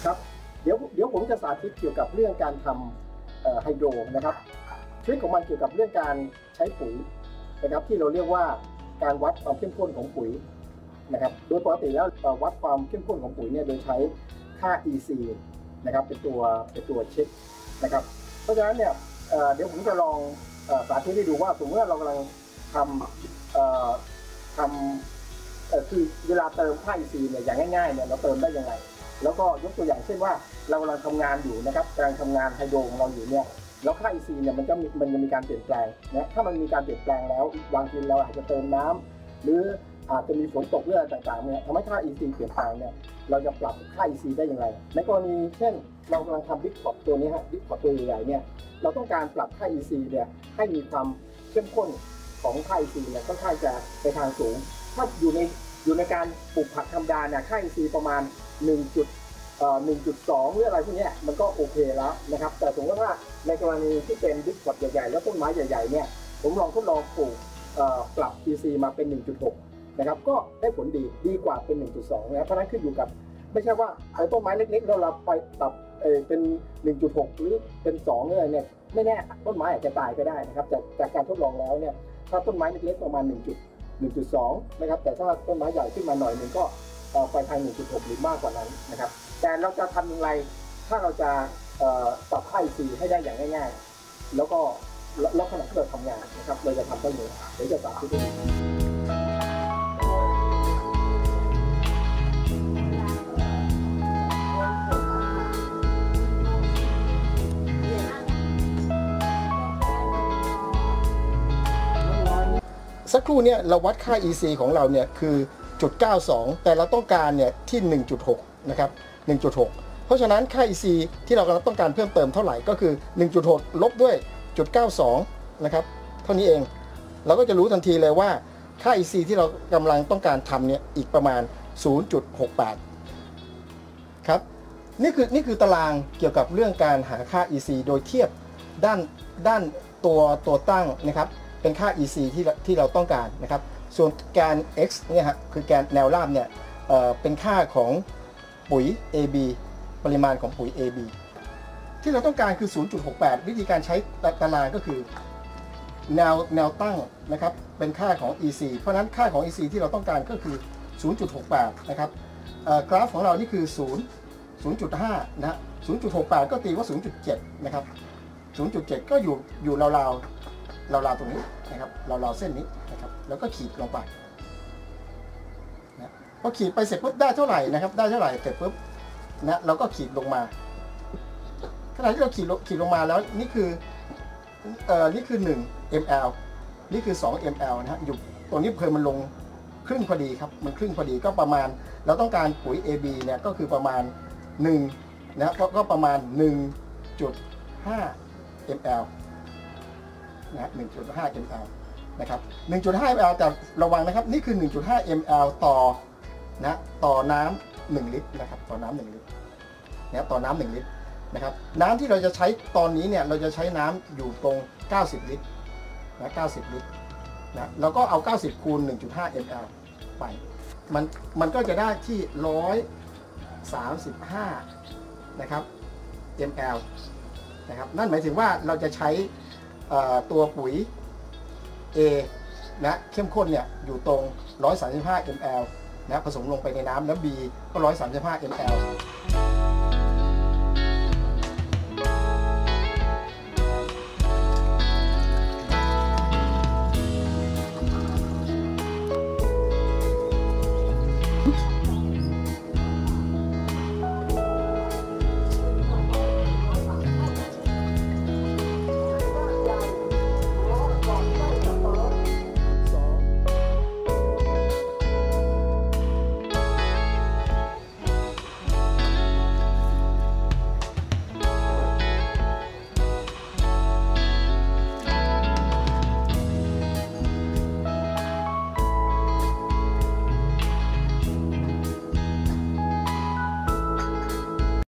ครับเดี๋ยวผมจะสาธิตเกี่ยวกับเรื่องการทำไฮโดรนะครับทริคของมันเกี่ยวกับเรื่องการใช้ปุ๋ยนะครับที่เราเรียกว่าการวัดความเข้มข้นของปุ๋ยนะครับโดยปกติแล้ววัดความเข้มข้นของปุ๋ยเนี่ยโดยใช้ค่า EC นะครับเป็นตัวเช็คนะครับเพราะฉะนั้นเนี่ยเดี๋ยวผมจะลองสาธิตให้ดูว่าสมมติว่าเรากำลังทำคือเวลาเติมค่า EC เนี่ยอย่างง่ายๆเนี่ยเราเติมได้ยังไงแล้วก็ยกตัวอย่างเช่นว่าเรากำลังทำงานอยู่นะครับกำลังทำงานไฮโดรของเราอยู่เนี่ยแล้วค่า EC เนี่ยมันจะมีการเปลี่ยนแปลงนะถ้ามันมีการเปลี่ยนแปลงแล้วบางทีเราอาจจะเติมน้ำหรืออาจจะมีฝนตกเรื่องต่างๆเนี่ยทำให้ค่า EC เปลี่ยนแปลงเนี่ยเราจะปรับค่า EC ได้อย่างไรในกรณีเช่นเรากำลังทำบิ๊กพอตตัวนี้ฮะบิ๊กพอตตัวใหญ่ๆเนี่ยเราต้องการปรับค่า EC เนี่ยให้มีความเข้มข้นของค่า EC เนี่ยค่อนข้างจะไปทางสูงถ้าอยู่ในการปลูกผักธรรมดาเนี่ยค่า EC ประมาณ1.2 หรืออะไรพวกนี้มันก็โอเคแล้วนะครับแต่สมมติว่าในกรณีที่เป็นบิ๊กพอตใหญ่ๆแล้วต้นไม้ใหญ่ๆเนี่ยผมลองทดลองปลูกปรับ EC มาเป็น 1.6 นะครับก็ได้ผลดีกว่าเป็น 1.2 นะครับเพราะนั้นขึ้นอยู่กับไม่ใช่ว่าต้นไม้เล็กๆแล้วเราไปปรับเป็น 1.6 หรือเป็น2เนี่ยไม่แน่ต้นไม้อาจจะตายก็ได้นะครับจากการทดลองแล้วเนี่ยถ้าต้นไม้เล็กๆประมาณ 1.2 นะครับแต่ถ้าต้นไม้ใหญ่ขึ้นมาหน่อยนึงก็ไปทาง 1.6 หรือมากกว่านั้นนะครับแต่เราจะทำอย่างไรถ้าเราจะปรับค่า EC ให้ได้อย่างง่ายๆแล้วก็แล้วขณะที่เราทำงานนะครับเราจะทำได้เลยเดี๋ยวจะสาธิตให้ดูสักครู่เนี่ยเราวัดค่า EC ของเราเนี่ยคือ0.92 แต่เราต้องการเนี่ยที่ 1.6 นะครับ 1.6 เพราะฉะนั้นค่า EC ที่เรากำลังต้องการเพิ่มเติมเท่าไหร่ก็คือ 1.6 ลบด้วย 0.92 นะครับเท่านี้เองเราก็จะรู้ทันทีเลยว่าค่า EC ที่เรากำลังต้องการทำเนี่ยอีกประมาณ 0.68 ครับนี่คือตารางเกี่ยวกับเรื่องการหาค่า EC โดยเทียบด้านตัวตั้งนะครับเป็นค่า EC ที่เราต้องการนะครับส่วนแกน x เนี่ยฮะคือแกนแนวราบเนี่ยเป็นค่าของปุ๋ย AB ปริมาณของปุ๋ย AB ที่เราต้องการคือ 0.68 วิธีการใช้ตารางก็คือแนวตั้งนะครับเป็นค่าของ EC เพราะนั้นค่าของ EC ที่เราต้องการก็คือ 0.68 นะครับกราฟของเรานี่คือ 0.5 นะฮะ 0.68 ก็ตีว่า 0.7 นะครับ 0.7 ก็อยู่ราวๆตรงนี้นะครับราวๆเส้นนี้นะครับแล้วก็ขีดลงไปนะพอขีดไปเสร็จปุ๊บได้เท่าไหร่นะครับได้เท่าไหร่เสร็จปุ๊บนะเราก็ขีดลงมาขณะที่เราขีดลงมาแล้วนี่คือ1 ml นี่คือ2 ml นะฮะอยู่ตรงนี้เพลินมันลงครึ่งพอดีครับมันครึ่งพอดีก็ประมาณเราต้องการปุ๋ย AB เนี่ยก็คือประมาณ1นะก็ประมาณ 1.5 ml นะ 1.5 ml นะครับ 1.5 ml แต่ระวังนะครับนี่คือ 1.5 ml ต่อน้ำ1 ลิตรนะครับต่อน้ำ1 ลิตรนะต่อน้ำ1 ลิตรนะครับน้ำที่เราจะใช้ตอนนี้เนี่ยเราจะใช้น้ำอยู่ตรง90 ลิตรนะ90 ลิตรนะแล้วก็เอา90คูณ 1.5 ml ไปมันก็จะได้ที่135นะครับ ml นะครับนั่นหมายถึงว่าเราจะใช้ตัวปุ๋ย A นะเข้มข้นเนี่ยอยู่ตรง135 ml นะผสมลงไปในน้ำแล้ว B ก็135 ml